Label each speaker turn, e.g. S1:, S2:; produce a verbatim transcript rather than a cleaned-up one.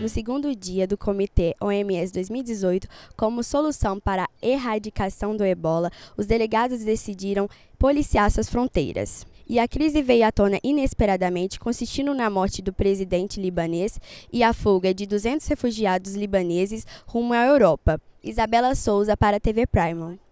S1: no segundo dia do Comitê O M S dois mil e dezoito, como solução para a erradicação do ebola, os delegados decidiram policiar suas fronteiras. E a crise veio à tona inesperadamente, consistindo na morte do presidente libanês e a fuga de duzentos refugiados libaneses rumo à Europa. Isabela Souza para a T V Prime.